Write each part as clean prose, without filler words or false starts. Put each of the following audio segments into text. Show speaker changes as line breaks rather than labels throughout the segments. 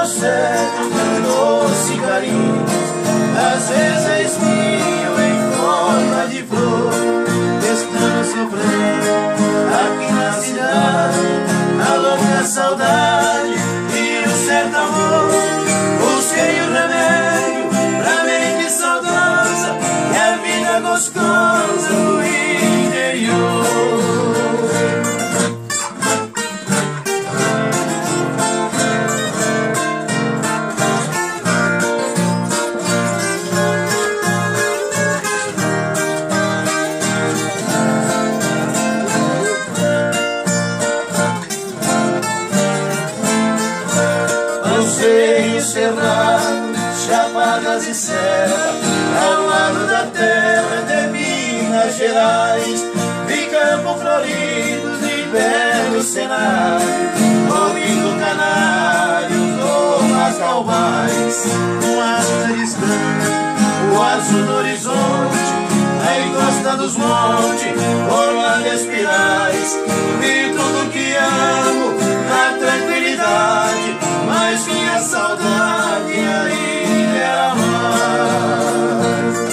você com tão doce carinho. Às vezes é espinho em forma de flor, estando sofrendo aqui na cidade a louca saudade e o certo amor. Busquei o remédio pra mente saudosa e a vida gostosa do interior. Passeio cerrado, chapadas e serra, ao lado da terra de Minas Gerais. Vi campos floridos e belos cenários, ouvindo canários ou as calvais. Um asta distante, o azul do horizonte, a encosta dos montes, orlando espirais. Vi tudo que amo na tranquilidade, mas minha saudade ainda era mais.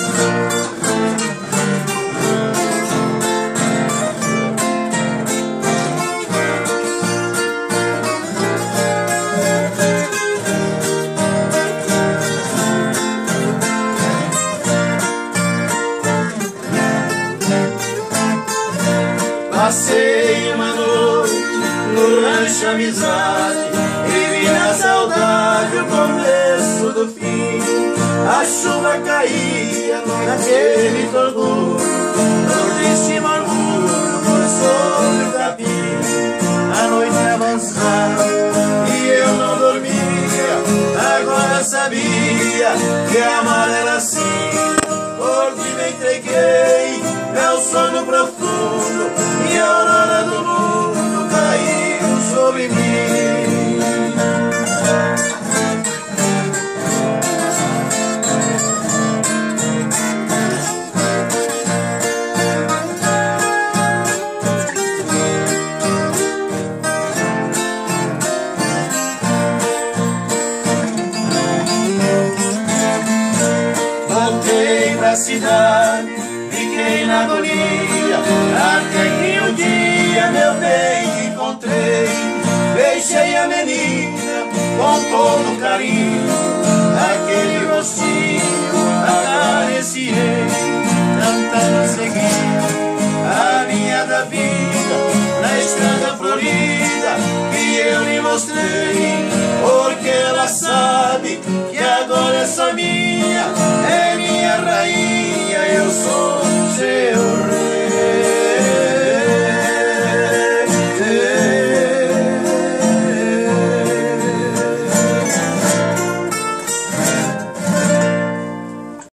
Passei uma noite no rancho Amizade e vi na saudade o começo do fim. A chuva caía naquele torgulho, no triste murmúrio por sobre o capim. A noite avançava e eu não dormia, agora sabia que amar era assim. Por que me entreguei ao sono profundo e a aurora do mundo caiu sobre mim. Voltei pra cidade, fiquei na agonia, até que um dia, meu bem, encontrei. Beijei a menina com todo carinho, aquele rostinho acariciei. Cantando seguindo a linha da vida, na estrada florida que eu lhe mostrei. Porque ela sabe que agora essa minha é minha rainha, eu sou